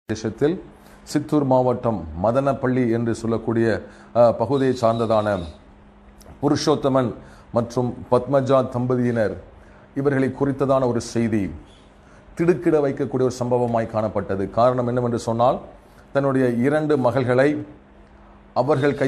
தேசத்தில் சித்தூர் மாவட்டம் மதனப்பள்ளி என்று சொல்லக்கூடிய பகுதியை சார்ந்ததான புருஷோத்தமன் மற்றும் பத்மஜா தம்பதியினர் இவர்களை குறித்ததான ஒரு செய்தி திடுக்கிட வைக்கக்கூடிய ஒரு சம்பவமாய் காணப்பட்டது. காரணம் என்னவென்று சொன்னால், தன்னுடைய 2 மகள்களை அவர்கள்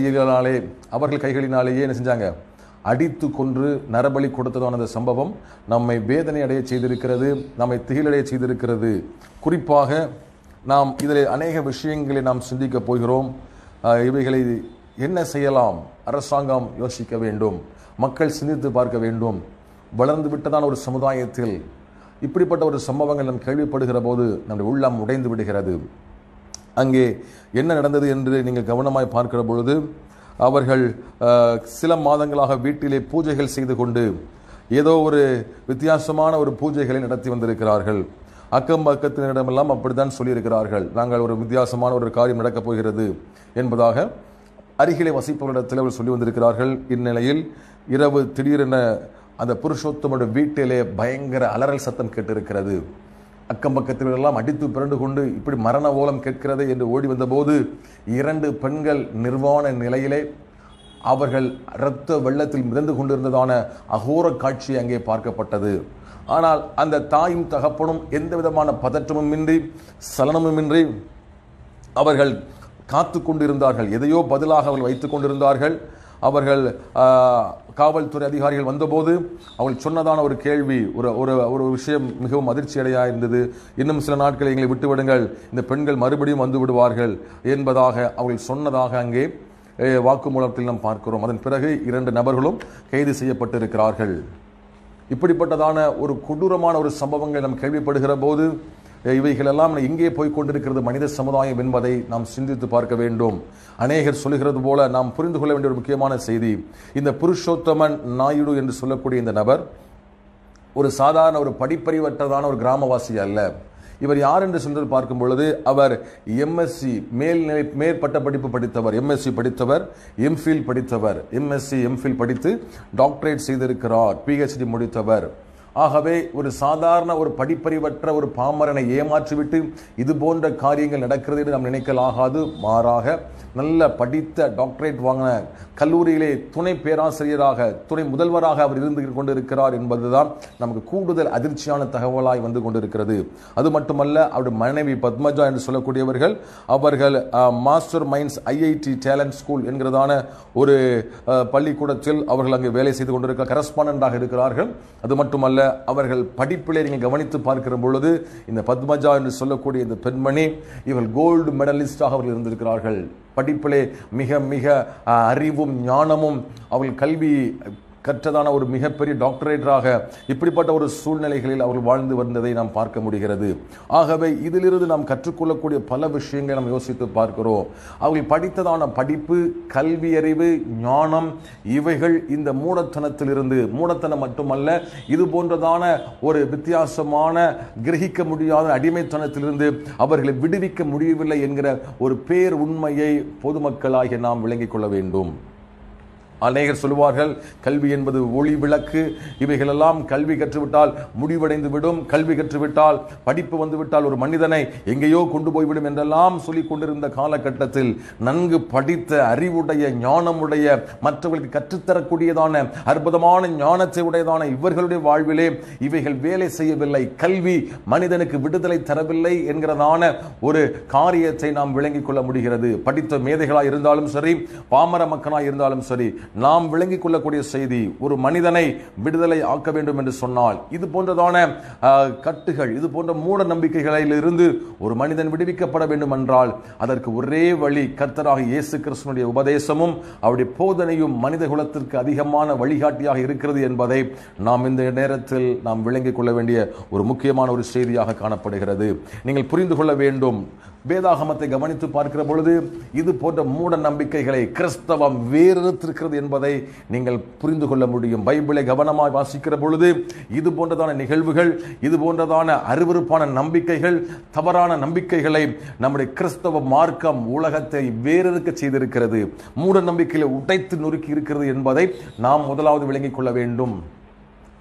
கைகளினாலேயே என்ன செஞ்சாங்க, அடித்து கொன்று நரபலி கொடுத்ததான அந்த சம்பவம் நம்மை வேதனை அடைய செய்திருக்கிறது, நம்மை திகிலடைய செய்திருக்கிறது. குறிப்பாக நாம் இதில் அநேக விஷயங்களை நாம் சிந்திக்க போகிறோம். இவைகளை என்ன செய்யலாம்? அரசாங்கம் யோசிக்க வேண்டும், மக்கள் சிந்தித்து பார்க்க வேண்டும். வளர்ந்து விட்டதான ஒரு சமுதாயத்தில் இப்படிப்பட்ட ஒரு சம்பவங்கள் நாம் கேள்விப்படுகிற போது நம்முடைய உள்ளம் உடைந்து விடுகிறது. அங்கே என்ன நடந்தது என்று நீங்கள் கவனமாய் பார்க்கிற பொழுது, அவர்கள் சில மாதங்களாக வீட்டிலே பூஜைகள் செய்து கொண்டு ஏதோ ஒரு வித்தியாசமான ஒரு பூஜைகளை நடத்தி வந்திருக்கிறார்கள். அக்கம் பக்கத்தினரிடமெல்லாம் அப்படித்தான் சொல்லியிருக்கிறார்கள், நாங்கள் ஒரு வித்தியாசமான ஒரு காரியம் நடக்கப் போகிறது என்பதாக அருகிலே வசிப்பவரிடத்தில் அவர் சொல்லி வந்திருக்கிறார்கள். இந்நிலையில் இரவு திடீரென அந்த புருஷோத்தமனுடைய வீட்டிலே பயங்கர அலறல் சத்தம் கேட்டிருக்கிறது. அக்கம் பக்கத்தினரெல்லாம் அடித்து பிறண்டு கொண்டு இப்படி மரண ஓலம் கேட்கிறது என்று ஓடி வந்தபோது 2 பெண்கள் நிர்வாண நிலையிலே அவர்கள் இரத்த வெள்ளத்தில் மிதந்து கொண்டிருந்ததான அகோர காட்சி அங்கே பார்க்கப்பட்டது. ஆனால் அந்த தாயும் தகப்பனும் எந்த விதமான பதற்றமும் இன்றி சலனமுமின்றி அவர்கள் காத்து கொண்டிருந்தார்கள். எதையோ பதிலாக அவர்கள் வைத்துக் கொண்டிருந்தார்கள். அவர்கள் காவல்துறை அதிகாரிகள் வந்தபோது அவர்கள் சொன்னதான ஒரு கேள்வி, ஒரு விஷயம் மிகவும் அதிர்ச்சியடையாக இருந்தது. இன்னும் சில நாட்களை எங்களை விட்டுவிடுங்கள், இந்த பெண்கள் மறுபடியும் வந்து விடுவார்கள் என்பதாக அவர்கள் சொன்னதாக அங்கே வாக்குமூலத்தில் நாம் பார்க்கிறோம். அதன் பிறகு 2 நபர்களும் கைது செய்யப்பட்டிருக்கிறார்கள். இப்படிப்பட்டதான ஒரு கொடூரமான ஒரு சம்பவங்கள் நாம் கேள்விப்படுகிற போது இவைகளெல்லாம் எங்கே போய் கொண்டிருக்கிறது மனித சமுதாயம் என்பதை நாம் சிந்தித்து பார்க்க வேண்டும். அநேகர் சொல்லுகிறது போல நாம் புரிந்து கொள்ள வேண்டிய ஒரு முக்கியமான செய்தி, இந்த புருஷோத்தமன் நாயுடு என்று சொல்லக்கூடிய இந்த நபர் ஒரு சாதாரண ஒரு படிப்பறிவற்றதான ஒரு கிராமவாசி அல்ல. இவர் யார் என்று சொல்லி பார்க்கும் பொழுது, அவர் எம்எஸ்சி மேற்பட்ட படிப்பு படித்தவர், எம்எஸ்சி படித்தவர், எம்ஃபில் படித்தவர், எம்எஸ்சி எம்ஃபில் படித்து டாக்டரேட் செய்திருக்கிறார், பிஹெச்டி முடித்தவர். ஆகவே ஒரு சாதாரண ஒரு படிப்பறிவற்ற ஒரு பாமரனை ஏமாற்றிவிட்டு இது போன்ற காரியங்கள் நடக்கிறது என்று நாம் நினைக்கலாகாது. மாறாக நல்ல படித்த டாக்டரேட் வாங்கின கல்லூரியிலே துணை பேராசிரியராக துணை முதல்வராக அவர் இருந்து கொண்டிருக்கிறார் என்பதுதான் நமக்கு கூடுதல் அதிர்ச்சியான தகவலாய் வந்து கொண்டிருக்கிறது. அது மட்டுமல்ல, அவருடைய மனைவி பத்மஜா என்று சொல்லக்கூடியவர்கள் அவர்கள் master minds IIT talent school என்கிறதான ஒரு பள்ளிக்கூடத்தில் அவர்கள் அங்கு வேலை செய்து கொண்டிருக்க கரஸ்பாண்டண்டாக இருக்கிறார்கள். அது மட்டுமல்ல, அவர்கள் படிப்பிலே நீங்கள் கவனித்து பார்க்கிற பொழுது இந்த பத்மஜா என்று சொல்லக்கூடிய இந்த பெண்மணி இவர்கள் கோல்டு மெடலிஸ்டாக அவர்கள் இருந்திருக்கிறார்கள். படிப்பிலே மிக மிக அறிவும் ஞானமும் அவர்கள் கல்வி கற்றதான ஒரு மிகப்பெரிய டாக்டரேட்டராக இப்படிப்பட்ட ஒரு சூழ்நிலைகளில் அவர்கள் வாழ்ந்து வந்ததை நாம் பார்க்க முடிகிறது. ஆகவே இதிலிருந்து நாம் கற்றுக்கொள்ளக்கூடிய பல விஷயங்களை நாம் யோசித்து பார்க்கிறோம். அவர்கள் படித்ததான படிப்பு, கல்வி அறிவு, ஞானம் இவைகள் இந்த மூடத்தனத்திலிருந்து, மூடத்தனம் மட்டுமல்ல, இது போன்றதான ஒரு வித்தியாசமான கிரகிக்க முடியாத அடிமைத்தனத்திலிருந்து அவர்களை விடுவிக்க முடியவில்லை என்கிற ஒரு பேர் உண்மையை பொதுமக்களாகிய நாம் விளங்கிக் கொள்ள வேண்டும். அநேகர் சொல்வார்கள், கல்வி என்பது ஒளி விளக்கு, இவைகளெல்லாம் கல்வி கற்றுவிட்டால் முடிவடைந்து விடும், கல்வி கற்றுவிட்டால் படிப்பு வந்துவிட்டால் ஒரு மனிதனை எங்கேயோ கொண்டு போய்விடும் என்றெல்லாம் சொல்லிக் கொண்டிருந்த காலகட்டத்தில் நன்கு படித்த அறிவுடைய ஞானமுடைய மற்றவர்களுக்கு கற்றுத்தரக்கூடியதான அற்புதமான ஞானத்தை உடையதான இவர்களுடைய வாழ்விலே இவைகள் வேலை செய்யவில்லை. கல்வி மனிதனுக்கு விடுதலை தரவில்லை என்கிறதான ஒரு காரியத்தை நாம் விளங்கிக் கொள்ள முடிகிறது. படித்த மேதைகளாய் இருந்தாலும் சரி, பாமர மக்களாய் இருந்தாலும் சரி, நாம் விளங்கிக் கொள்ளக்கூடிய செய்தி, ஒரு மனிதனை விடுதலை ஆக்க வேண்டும் என்று சொன்னால் இது போன்றதான கட்டுகள், இது போன்ற மூட நம்பிக்கைகளில் இருந்து ஒரு மனிதன் விடுவிக்கப்பட வேண்டும் என்றால் அதற்கு ஒரே வழி கர்த்தராக இயேசு கிறிஸ்துவினுடைய உபதேசமும் அவருடைய போதனையும் மனித குலத்திற்கு அதிகமான வழிகாட்டியாக இருக்கிறது என்பதை நாம் இந்த நேரத்தில் நாம் விளங்கிக் கொள்ள வேண்டிய ஒரு முக்கியமான ஒரு செய்தியாக காணப்படுகிறது. நீங்கள் புரிந்து கொள்ள வேண்டும், வேதாகமத்தை கவனித்து பார்க்கிற பொழுது இது போன்ற மூட நம்பிக்கைகளை கிறிஸ்தவம் வேறெடுத்திருக்கிறது என்பதை நீங்கள் புரிந்து கொள்ள முடியும். பைபிளை கவனமாக வாசிக்கிற பொழுது இது போன்றதான நிகழ்வுகள், இது போன்றதான அருவருப்பான நம்பிக்கைகள், தவறான நம்பிக்கைகளை நம்முடைய கிறிஸ்தவ மார்க்கம் உலகத்தை வேறெடுக்க செய்திருக்கிறது, மூட நம்பிக்கைகளை உடைத்து நொறுக்கி இருக்கிறது என்பதை நாம் முதலாவது விளங்கிக் கொள்ள வேண்டும்.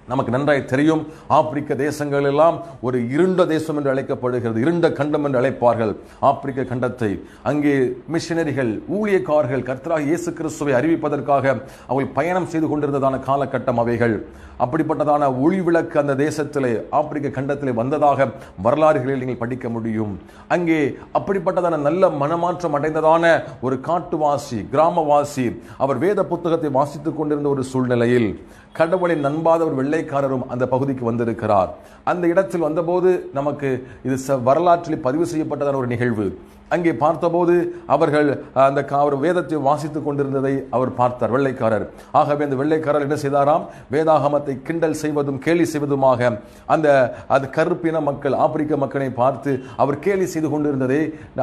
நமக்கு நன்றாய் தெரியும், ஆப்பிரிக்க தேசங்கள் எல்லாம் ஒரு இருண்ட தேசம் என்று அழைக்கப்படுகிறது, இருண்ட கண்டம் என்று அழைப்பார்கள் ஆப்பிரிக்க கண்டத்தை. அங்கே மிஷனரிகள், ஊழியக்காரர்கள் கர்த்தராகிய இயேசு கிறிஸ்துவை அறிவிப்பதற்காக அவர்கள் பயணம் செய்து கொண்டிருந்ததான காலகட்டம் அவைகள். அப்படிப்பட்டதான ஒளி விளக்கு அந்த தேசத்திலே, ஆப்பிரிக்க கண்டத்திலே வந்ததாக வரலாறுகளில் நீங்கள் படிக்க முடியும். அங்கே அப்படிப்பட்டதான நல்ல மனமாற்றம் அடைந்ததான ஒரு காட்டுவாசி, கிராமவாசி, அவர் வேத புத்தகத்தை வாசித்துக் கொண்டிருந்த ஒரு சூழ்நிலையில் கடவுளை நம்பாத ஒரு வெள்ளைக்காரரும் அந்த பகுதிக்கு வந்திருக்கிறார். அந்த இடத்தில் வந்தபோது நமக்கு இது வரலாற்றில் பதிவு செய்யப்பட்டதான ஒரு நிகழ்வு. அங்கே பார்த்தபோது அவர்கள் அந்த வேதத்தை வாசித்துக் கொண்டிருந்ததை அவர் பார்த்தார், வெள்ளைக்காரர். ஆகவே அந்த வெள்ளைக்காரர் என்ன செய்தாராம், வேதாகமத்தை கிண்டல் செய்வதும் கேலி செய்வதுமாக அந்த கருப்பின மக்கள், ஆப்பிரிக்க மக்களை பார்த்து அவர் கேலி செய்து கொண்டிருந்ததை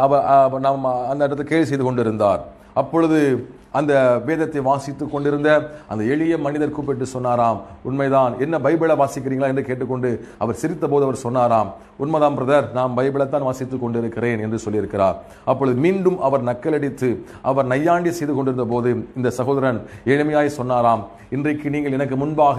அந்த இடத்தை கேலி செய்து கொண்டிருந்தார். அப்பொழுது அந்த வேதத்தை வாசித்துக் கொண்டிருந்த அந்த எளிய மனிதர் கூப்பிட்டு சொன்னாராம், உண்மைதான், என்ன பைபிளை வாசிக்கிறீங்களா என்று கேட்டுக்கொண்டு அவர் சிரித்த போது அவர் சொன்னாராம், உண்மைதான் பிரதர், நான் பைபிளை தான் வாசித்துக் கொண்டிருக்கிறேன் என்று சொல்லியிருக்கிறார். அப்பொழுது மீண்டும் அவர் நக்கலடித்து அவர் நையாண்டி செய்து கொண்டிருந்த போது இந்த சகோதரன் எளிமையாய் சொன்னாராம், இன்றைக்கு நீங்கள் எனக்கு முன்பாக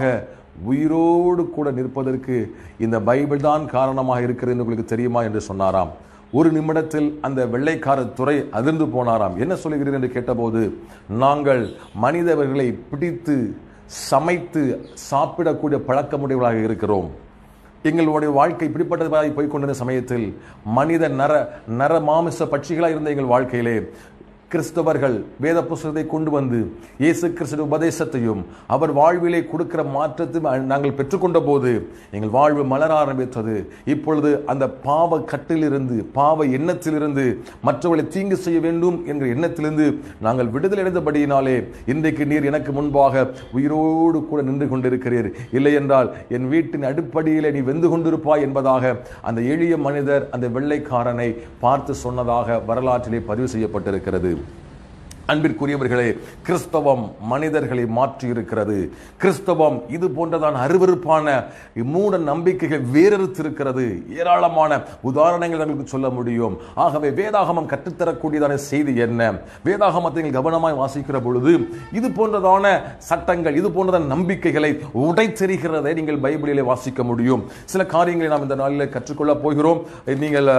உயிரோடு கூட நிற்பதற்கு இந்த பைபிள் தான் காரணமாக இருக்கிறது உங்களுக்கு தெரியுமா என்று சொன்னாராம். ஒரு நிமிடத்தில் அந்த வெள்ளைக்கார துறை அதிர்ந்து போனாராம். என்ன சொல்லுகிறீர்கள் என்று கேட்டபோது, நாங்கள் மனிதர்களை பிடித்து சமைத்து சாப்பிடக்கூடிய பழக்கமுடையவர்களாக இருக்கிறோம். எங்களுடைய வாழ்க்கை இப்படிப்பட்டதாக போய்கொண்டிருந்த சமயத்தில் மனித நர மாமிச பட்சிகளாக இருந்த எங்கள் வாழ்க்கையிலே கிறிஸ்தவர்கள் வேத புத்தகத்தை கொண்டு வந்து இயேசு கிறிஸ்து உபதேசத்தையும் அவர் வாழ்விலே கொடுக்கிற மாற்றத்தையும் நாங்கள் பெற்றுக்கொண்ட போது எங்கள் வாழ்வு மலர ஆரம்பித்தது. இப்பொழுது அந்த பாவ கட்டிலிருந்து, பாவ எண்ணத்திலிருந்து, மற்றவர்களை தீங்கு செய்ய வேண்டும் என்கிற எண்ணத்திலிருந்து நாங்கள் விடுதலை அடைந்தபடியினாலே இன்றைக்கு நீர் எனக்கு முன்பாக உயிரோடு கூட நின்று கொண்டிருக்கிறீர், இல்லை என்றால் என் வீட்டின் அடிப்படையிலே நீ வெந்து கொண்டிருப்பாய் என்பதாக அந்த எளிய மனிதர் அந்த வெள்ளைக்காரனை பார்த்து சொன்னதாக வரலாற்றிலே பதிவு செய்யப்பட்டிருக்கிறது. அன்பிற்குரியவர்களே, கிறிஸ்தவம் மனிதர்களை மாற்றி இருக்கிறது. கிறிஸ்தவம் இது போன்றதான அருவருப்பான மூட நம்பிக்கைகள் வேறறுத்திருக்கிறது. ஏராளமான உதாரணங்கள் நமக்கு சொல்ல முடியும். ஆகவே வேதாகமம் கற்றுத்தரக்கூடியதான செய்தி என்ன? வேதாகமத்தை கவனமாய் வாசிக்கிற பொழுது இது போன்றதான சட்டங்கள், இது போன்றதான நம்பிக்கைகளை உடைத்தெறிகிறதை நீங்கள் பைபிளிலே வாசிக்க முடியும். சில காரியங்களை நாம் இந்த நாளில் கற்றுக்கொள்ள போகிறோம். நீங்கள்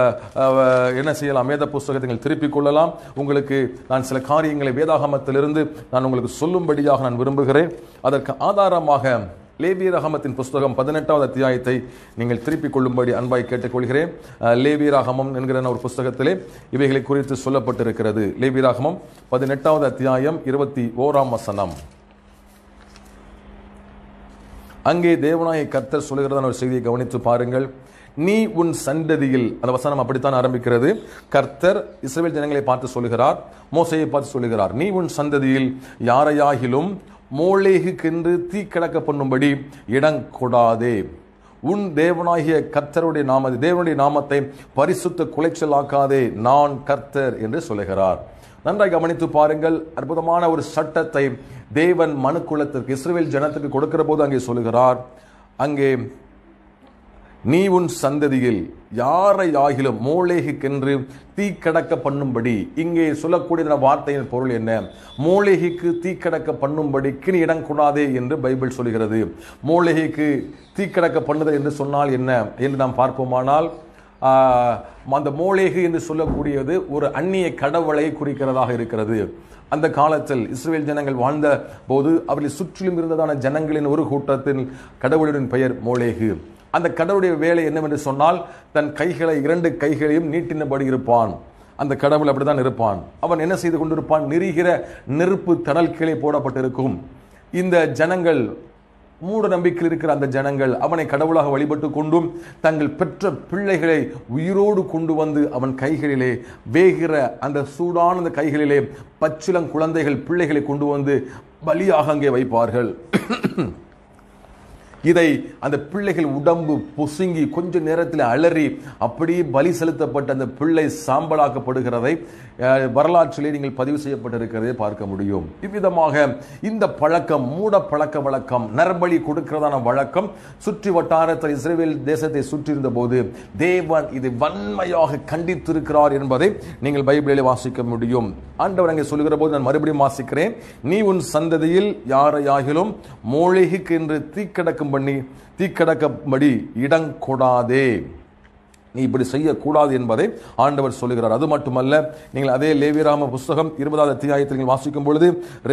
என்ன செய்யலாம், வேத புத்தகத்தை திருப்பிக் கொள்ளலாம். உங்களுக்கு நான் சில காரியங்கள் வேதாகமத்திலிருந்து நான் உங்களுக்கு சொல்லும்படியாக நான் விரும்புகிறேன். அதற்கு ஆதாரமாக லேவியராகமத்தின் புஸ்தகம் 18வது அத்தியாயத்தை நீங்கள் திருப்பிக் கொள்ளும்படி அன்பாய் கேட்டுக்கொள்கிறேன். லேவியராகமம் என்கிற ஒரு புஸ்தகத்திலே இவைகளை குறித்து சொல்லப்பட்டிருக்கிறது. லேவியராகமம் 18வது அத்தியாயம் 21ஆம் வசனம். அங்கே தேவனாகிய கர்த்தர் சொல்லுகிறதான ஒரு செய்தியை கவனித்து பாருங்கள். நீ உன் சந்ததியில், அந்த வசனம் அப்படித்தான் ஆரம்பிக்கிறது. கர்த்தர் இஸ்ரவேல் ஜனங்களை பார்த்து சொல்லுகிறார், மோசேயை பார்த்து சொல்லுகிறார், நீ உன் சந்ததியில் யாரையாகிலும் மோளேகுக்கென்று தீ கிடக்க பண்ணும்படி இடம் கொடாதே. உன் தேவனாகிய கர்த்தருடைய தேவனுடைய நாமத்தை பரிசுத்த குலைச்சலாக்காதே, நான் கர்த்தர் என்று சொல்லுகிறார். நன்றாக கவனித்து பாருங்கள். அற்புதமான ஒரு சட்டத்தை தேவன் மனுக்குலத்திற்கு, இஸ்ரவேல் ஜனத்துக்கு கொடுக்கிற போது அங்கே சொல்லுகிறார், அங்கே நீ உன் சந்ததியில் யாரை ஆகிலும் மோளேகுக்கென்று தீ கடக்க பண்ணும்படி. இங்கே சொல்லக்கூடிய வார்த்தையின் பொருள் என்ன? மோளேகுக்கு தீ கடக்க பண்ணும்படிக்கு நீ இடம் கூடாதே என்று பைபிள் சொல்கிறது. மோளேகுக்கு தீ கடக்க பண்ணுதல் என்று சொன்னால் என்ன என்று நாம் பார்ப்போமானால், அந்த மோளேகு என்று சொல்லக்கூடியது ஒரு அந்நிய கடவுளை குறிக்கிறதாக இருக்கிறது. அந்த காலத்தில் இஸ்ரவேல் ஜனங்கள் வாழ்ந்த போது அவர்களை சுற்றிலும் இருந்ததான ஜனங்களின் ஒரு கூட்டத்தின் கடவுளின் பெயர் மோளேகு. அந்த கடவுளுடைய வேலை என்னவென்று சொன்னால், தன் கைகளை, 2 கைகளையும் நீட்டினபடி இருப்பான். அந்த கடவுள் அப்படித்தான் இருப்பான். அவன் என்ன செய்து கொண்டிருப்பான்? நெருகிற நெருப்பு தடல் கீழே போடப்பட்டிருக்கும். இந்த ஜனங்கள், மூட நம்பிக்கையில் இருக்கிற அந்த ஜனங்கள் அவனை கடவுளாக வழிபட்டு கொண்டும் தங்கள் பெற்ற பிள்ளைகளை உயிரோடு கொண்டு வந்து அவன் கைகளிலே, வேகிற அந்த சூடான அந்த கைகளிலே பச்சிளம் குழந்தைகள், பிள்ளைகளை கொண்டு வந்து பலியாக அங்கே வைப்பார்கள். இதை அந்த பிள்ளைகள் உடம்பு பொசுங்கி கொஞ்ச நேரத்தில் அலறி அப்படியே பலி செலுத்தப்பட்ட அந்த பிள்ளை சாம்பலாக்கப்படுகிறதை வரலாற்றிலே நீங்கள் பதிவு செய்யப்பட்டிருக்கிறதை பார்க்க முடியும். இவ்விதமாக இந்த பழக்கம், மூட பழக்க வழக்கம், நரபலி கொடுக்கிறதான வழக்கம் சுற்றி வட்டாரத்தில் இஸ்ரவேல் தேசத்தை சுற்றியிருந்த போது தேவன் இதை வன்மையாக கண்டித்திருக்கிறார் என்பதை நீங்கள் பைபிளிலே வாசிக்க முடியும். ஆண்டவர் அங்கே சொல்லுகிற போது நான் மறுபடியும் வாசிக்கிறேன். நீ உன் சந்ததியில் யாரையாகிலும் மோளேகுக்கு என்று தீ கிடக்கும் வாசம் பண்ணி தீக்கடக்கப்படி இடம் கொடாதே. நீ இப்படி செய்யக்கூடாது என்பதை ஆண்டவர் சொல்லுகிறார். அது மட்டுமல்ல, நீங்கள் அதே லேவியராகம புஸ்தகம் 20வது அத்தியாயத்தில் நீங்கள் வாசிக்கும் பொழுது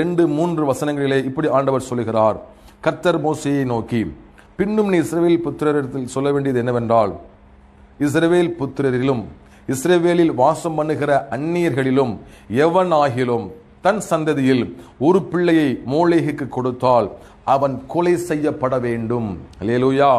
2-3 வசனங்களிலே இப்படி ஆண்டவர் சொல்லுகிறார். கர்த்தர் மோசேயை நோக்கி, பின்னும் நீ இஸ்ரவேல் புத்திரரிடத்தில் சொல்ல வேண்டியது என்னவென்றால், இஸ்ரவேல் புத்திரரிலும் இஸ்ரவேலில் வாசம் பண்ணுகிற அந்நியர்களிலும் எவன் ஆகிலும் தன் சந்ததியில் ஒரு பிள்ளையை மோளேகுக்கு கொடுத்தால் அவன் கொலை செய்யப்பட வேண்டும். அல்லேலூயா.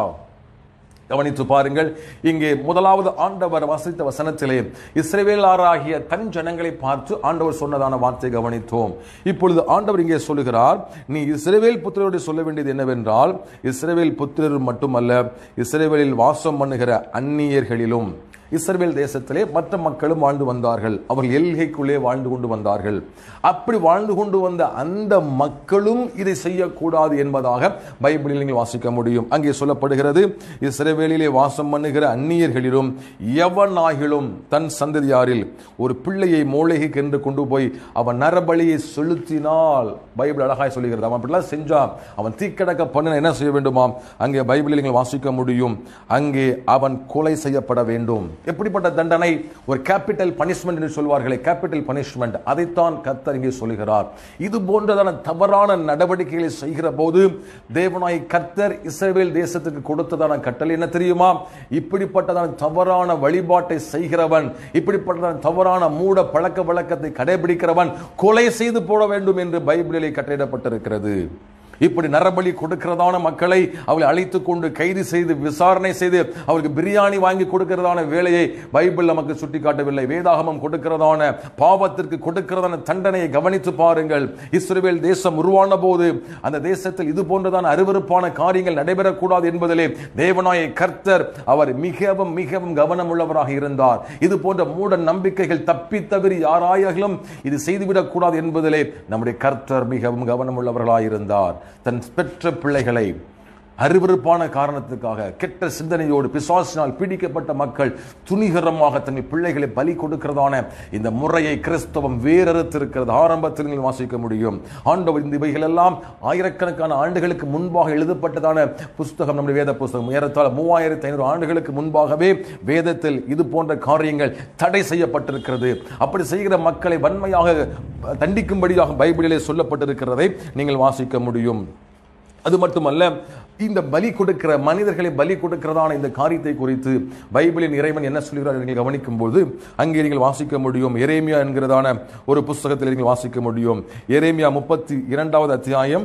கவனித்து பாருங்கள். இங்கே முதலாவது ஆண்டவர் வாசித்த வசனத்திலே இஸ்ரவேலாராகிய தன் ஜனங்களை பார்த்து ஆண்டவர் சொன்னதான வார்த்தை கவனித்தோம். இப்பொழுது ஆண்டவர் இங்கே சொல்லுகிறார், நீ இஸ்ரவேல் புத்திரரோடு சொல்ல வேண்டியது என்னவென்றால், இஸ்ரவேல் புத்திரர் மட்டுமல்ல, இஸ்ரவேலில் வாசம் பண்ணுகிற அந்நியர்களிலும். இஸ்ரவேல் தேசத்திலே மற்ற மக்களும் வாழ்ந்து வந்தார்கள். அவர்கள் எல்கைக்குள்ளே வாழ்ந்து கொண்டு வந்தார்கள். அப்படி வாழ்ந்து கொண்டு வந்த அந்த மக்களும் இதை செய்யக்கூடாது என்பதாக பைபிளில் நீங்கள் வாசிக்க முடியும். அங்கே சொல்லப்படுகிறது, இஸ்ரவேலிலே வாசம் பண்ணுகிற அந்நியர்களிலும் எவனாகிலும் தன் சந்ததியாரில் ஒரு பிள்ளையை மோளேகுக்கு என்று கொண்டு போய் அவன் நரபலியை செலுத்தினால், பைபிள் அழகாய் சொல்லுகிறது, அவன் அப்படிலாம் செஞ்சா அவன் தீக்கடக்க பண்ண என்ன செய்ய வேண்டுமாம்? அங்கே பைபிளில் நீங்கள் வாசிக்க முடியும், அங்கே அவன் கொலை செய்யப்பட வேண்டும். எப்படிப்பட்ட தண்டனை? ஒரு கேபிட்டல் பனிஷ்மெண்ட் என்று சொல்வார்களே, கேபிட்டல் பனிஷ்மெண்ட். அதைத்தான் கர்த்தர் இங்கே சொல்லுகிறார். இது போன்றதான தவறான நடவடிக்கைகளை செய்கிற போது தேவனாய் கர்த்தர் இஸ்ரவேல் தேசத்துக்கு கொடுத்ததான கட்டளை என்ன தெரியுமா? இப்படிப்பட்டதான தவறான வழிபாட்டை செய்கிறவன், இப்படிப்பட்டதான தவறான மூட பழக்க வழக்கத்தை கடைபிடிக்கிறவன் கொலை செய்து போட வேண்டும் என்று பைபிளிலே கட்டளையிடப்பட்டிருக்கிறது. இப்படி நரபலி கொடுக்கிறதான மக்களை அவளை அழைத்துக் கொண்டு கைது செய்து விசாரணை செய்து அவருக்கு பிரியாணி வாங்கி கொடுக்கிறதான வேலையை பைபிள் நமக்கு சுட்டி காட்டவில்லை. வேதாகமம் கொடுக்கிறதான பாவத்திற்கு கொடுக்கிறதான தண்டனையை கவனித்து பாருங்கள். இஸ்ரவேல் தேசம் உருவான போது அந்த தேசத்தில் இது போன்றதான அருவருப்பான காரியங்கள் நடைபெறக்கூடாது என்பதிலே தேவனாய கர்த்தர் அவர் மிகவும் மிகவும் கவனம் உள்ளவராக இருந்தார். இது போன்ற மூட நம்பிக்கைகள் தப்பி தவறி யாராயிலும் இது செய்துவிடக் கூடாது என்பதிலே நம்முடைய கர்த்தர் மிகவும் கவனம் உள்ளவர்களாக இருந்தார். தன் பெற்ற பிள்ளைகளை அருவருப்பான காரணத்துக்காக கெட்ட சிந்தனையோடு பிசாசினால் பீடிக்கப்பட்ட மக்கள் துணிகரமாக தங்கள் பிள்ளைகளை பலி கொடுக்கிறதான இந்த முறையை கிறிஸ்தவம் வேறறுத்திருக்கிறது. ஆரம்பத்தில் வாசிக்க முடியும். ஆண்டவர் இந்த இவைகள் எல்லாம் ஆயிரக்கணக்கான ஆண்டுகளுக்கு முன்பாக எழுதப்பட்டதான புஸ்தகம், நம்முடைய வேத புஸ்தகம். ஏறத்தாழ 3500 ஆண்டுகளுக்கு முன்பாகவே வேதத்தில் இது போன்ற காரியங்கள் தடை செய்யப்பட்டிருக்கிறது. அப்படி செய்கிற மக்களை வன்மையாக தண்டிக்கும்படியாக பைபிளிலே சொல்லப்பட்டிருக்கிறதை நீங்கள் வாசிக்க முடியும். அது மட்டுமல்ல, இந்த பலி கொடுக்கிற மனிதர்களை பலி கொடுக்கிறதான இந்த காரியத்தை குறித்து பைபிளின் இறைவன் என்ன சொல்கிறார் நீங்கள் கவனிக்கும் போது அங்கே நீங்கள் வாசிக்க முடியும். எரேமியா என்கிறதான ஒரு புஸ்தகத்தில் நீங்கள் வாசிக்க முடியும். எரேமியா 32வது அத்தியாயம்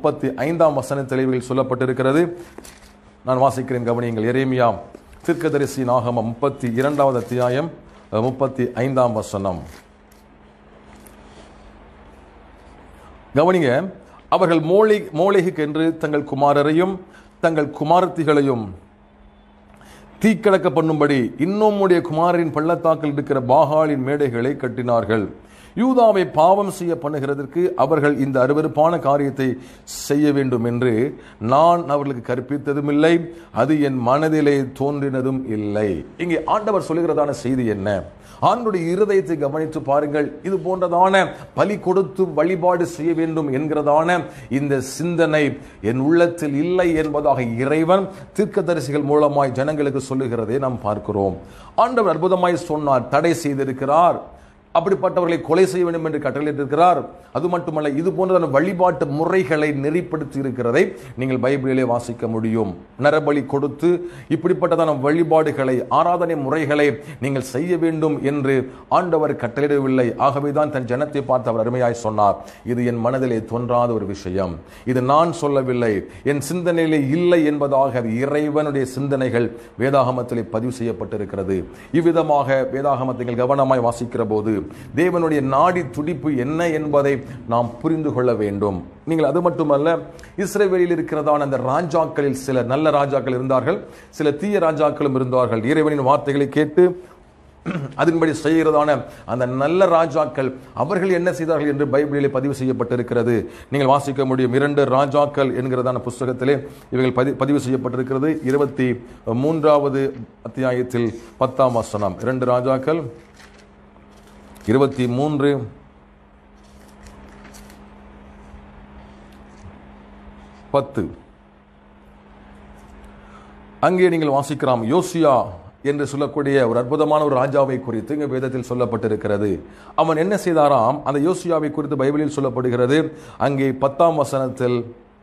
35ஆம் வசனத்தில் சொல்லப்பட்டிருக்கிறது. நான் வாசிக்கிறேன், கவனியுங்கள். எரேமியா தீர்க்கதரிசி நாகமம் 32வது அத்தியாயம் 35ஆம் வசனம். கவனிங்க. அவர்கள் மோளேகுக்கு என்று தங்கள் குமாரரையும் தங்கள் குமாரத்திகளையும் தீக்கடக்க பண்ணும்படி இன்னும்முடைய குமாரின் பள்ளத்தாக்கில் இருக்கிற பாகாலின் மேடைகளை கட்டினார்கள். யூதாவை பாவம் செய்ய பண்ணுகிறதற்கு அவர்கள் இந்த அருவருப்பான காரியத்தை செய்ய வேண்டும் என்று நான் அவர்களுக்கு கற்பித்ததும் இல்லை, அது என் மனதிலே தோன்றினதும் இல்லை. இங்கே ஆண்டவர் சொல்லுகிறதான செய்தி என்ன? ஆண்டுடைய இருதயத்தை கவனித்து பாருங்கள். இது போன்றதான பலி கொடுத்து வழிபாடு செய்ய வேண்டும் என்கிறதான இந்த சிந்தனை என் உள்ளத்தில் இல்லை என்பதாக இறைவன் தீர்க்கதரிசிகள் மூலமாய் ஜனங்களுக்கு சொல்லுகிறதை நாம் பார்க்கிறோம். ஆண்டவர் அற்புதமாய் சொன்னார், தடை செய்திருக்கிறார். அப்படிப்பட்டவர்களை கொலை செய்ய வேண்டும் என்று கட்டளையிட்டிருக்கிறார். அது மட்டுமல்ல, இது போன்றதான வழிபாட்டு முறைகளை நெறிப்படுத்தி இருக்கிறதை நீங்கள் பைபிளிலே வாசிக்க முடியும். நரபலி கொடுத்து இப்படிப்பட்டதான வழிபாடுகளை, ஆராதனை முறைகளை நீங்கள் செய்ய வேண்டும் என்று ஆண்டவர் கட்டளையிடவில்லை. ஆகவேதான் தன் ஜனத்தை பார்த்து அவர் அருமையாய் சொன்னார், இது என் மனதிலே தோன்றாத ஒரு விஷயம், இது நான் சொல்லவில்லை, என் சிந்தனையிலே இல்லை என்பதாக இறைவனுடைய சிந்தனைகள் வேதாகமத்திலே பதிவு செய்யப்பட்டிருக்கிறது. இவ்விதமாக வேதாகமத்தை கவனமாய் வாசிக்கிற போது தேவனுடைய நாடி துடிப்பு என்ன என்பதை நாம் புரிந்து கொள்ள வேண்டும். நீங்கள் அது மட்டுமல்ல, இஸ்ரவேலில் இருக்கிறதான அந்த ராஜாக்களில் சில நல்ல ராஜாக்கள் இருந்தார்கள், சில தீய ராஜாக்களும் இருந்தார்கள். இறைவனின் வார்த்தைகளை கேட்டு அதன்படி செய்கிறதான அந்த நல்ல ராஜாக்கள் அவர்கள் என்ன செய்தார்கள் என்று பைபிளிலே பதிவு செய்யப்பட்டிருக்கிறது. நீங்கள் வாசிக்க முடியும். 2 ராஜாக்கள் என்கிறதான புஸ்தகத்திலே இவைகள் பதிவு செய்யப்பட்டிருக்கிறது. 23வது அத்தியாயத்தில் 10ஆம் வசனம். 2 ராஜாக்கள் 23 10. அங்கே நீங்கள் வாசிக்கலாம், யோசியா என்று சொல்லக்கூடிய ஒரு அற்புதமான ஒரு ராஜாவை குறித்து இங்கே வேதத்தில் சொல்லப்பட்டிருக்கிறது. அவன் என்ன செய்தாராம்? அந்த யோசியாவை குறித்து பைபிளில் சொல்லப்படுகிறது. அங்கே 10ஆம் வசனத்தில்,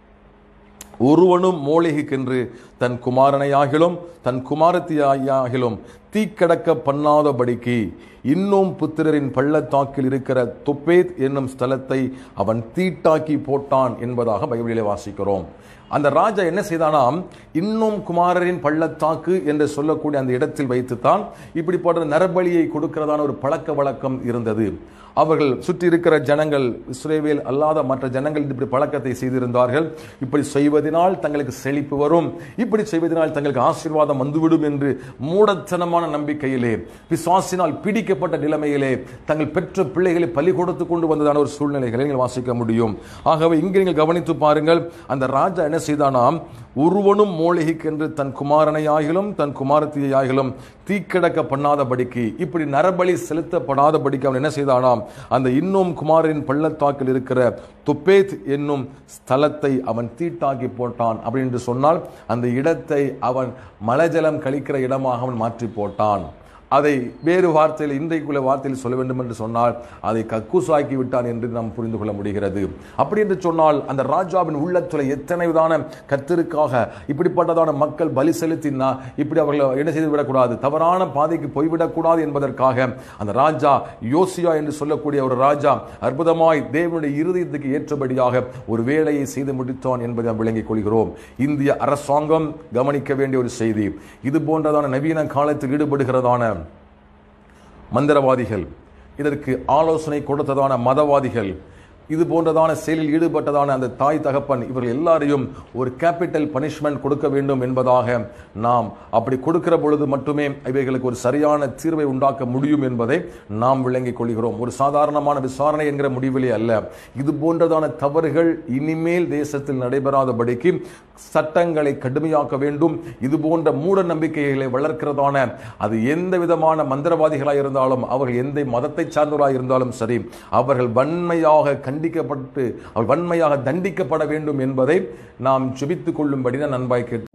ஒருவனும் மோளேகுக்கென்று தன் குமாரனையாகிலும் தன் குமாரத்தியாகிலும் தீக்கடக்க பண்ணாதபடிக்கு இன்னும் புத்திரரின் பள்ளத்தாக்கில் இருக்கிற தொப்பேத் என்னும் ஸ்தலத்தை அவன் தீட்டாக்கி போட்டான் என்பதாக பைபிளிலே வாசிக்கிறோம். அந்த ராஜா என்ன செய்தானாம்? இன்னும் குமாரரின் பள்ளத்தாக்கு என்று சொல்லக்கூடிய அந்த இடத்தில் வைத்துத்தான் இப்படிப்பட்ட நரபலியை கொடுக்கிறதான ஒரு பழக்க வழக்கம் இருந்தது. அவர்கள் சுற்றி இருக்கிற ஜனங்கள், இஸ்ரவேல் அல்லாத மற்ற ஜனங்கள் இப்படி பழக்கத்தை செய்திருந்தார்கள். இப்படி செய்வதனால் தங்களுக்கு செழிப்பு வரும், இப்படி செய்வதனால் தங்களுக்கு ஆசீர்வாதம் வந்துவிடும் என்று மூடத்தனமான நம்பிக்கையிலே, பிசாசினால் பிடிக்கப்பட்ட நிலைமையிலே தங்கள் பெற்ற பிள்ளைகளை பலி கொடுத்து கொண்டு வந்ததான ஒரு சூழ்நிலைகளை நீங்கள் வாசிக்க முடியும். ஆகவே இங்கே நீங்கள் கவனித்து பாருங்கள், அந்த ராஜா என்ன செய்தானாம்? ஒருவனும் மோளேகுக்கென்று தன் குமாரனையாகிலும் தன் குமாரத்தியாகிலும் தீக்கிடக்க பண்ணாதபடிக்கு, இப்படி நரபலி செலுத்தப்படாதபடிக்கு அவன் என்ன செய்தானாம்? அந்த இன்னும் குமாரின் பள்ளத்தாக்கில் இருக்கிற தொப்பேத் என்னும் ஸ்தலத்தை அவன் தீட்டாக்கி போட்டான். அப்படி என்று சொன்னால் அந்த இடத்தை அவன் மலஜலம் கழிக்கிற இடமாக அவன் மாற்றி போட்டான். அதை வேறு வார்த்தையில், இன்றைக்குள்ள வார்த்தையில் சொல்ல வேண்டும் என்று சொன்னால் அதை கக்கூசாக்கி விட்டான் என்று நாம் புரிந்து கொள்ள முடிகிறது. அப்படி என்று சொன்னால் அந்த ராஜாவின் உள்ளத்துல எத்தனை விதான கர்த்தருக்காக இப்படிப்பட்டதான மக்கள் பலி செலுத்தினா இப்படி அவர்கள் என்ன செய்து விடக்கூடாது, தவறான பாதைக்கு போய்விடக்கூடாது என்பதற்காக அந்த ராஜா, யோசியா என்று சொல்லக்கூடிய ஒரு ராஜா, அற்புதமாய் தேவனுடைய இருதயத்துக்கு ஏற்றபடியாக ஒரு வேலையை செய்து முடித்தான் என்பதை நாம் விளங்கிக் கொள்கிறோம். இந்திய அரசாங்கம் கவனிக்க வேண்டிய ஒரு செய்தி, இது போன்றதான நவீன காலத்தில் ஈடுபடுகிறதான மந்திரவாதிகள், இதற்கு ஆலோசனை கொடுத்ததான மதவாதிகள், இது போன்றதான செயலில் ஈடுபட்டதான அந்த தாய் தகப்பன், இவர்கள் எல்லாரையும் ஒரு கேபிட்டல் பனிஷ்மெண்ட் கொடுக்க வேண்டும் என்பதாக நாம் அப்படி கொடுக்கிற பொழுது மட்டுமே இவைகளுக்கு ஒரு சரியான தீர்வை உண்டாக்க முடியும் என்பதை நாம் விளங்கிக் கொள்கிறோம். ஒரு சாதாரணமான விசாரணை என்கிற முடிவிலே அல்ல, இது போன்றதான தவறுகள் இனிமேல் தேசத்தில் நடைபெறாதபடிக்கு சட்டங்களை கடுமையாக்க வேண்டும். இது போன்ற மூட நம்பிக்கைகளை வளர்க்கிறதான அது எந்த விதமான மந்திரவாதிகளாக இருந்தாலும், அவர்கள் எந்த மதத்தை சார்ந்தவர்களாக இருந்தாலும் சரி, அவர்கள் வன்மையாக கண்டிக்கப்பட்டு அவர் வன்மையாக தண்டிக்கப்பட வேண்டும் என்பதை நாம் ஜெபித்துக் கொள்ளும்படி நான் அன்பாய் கேட்டு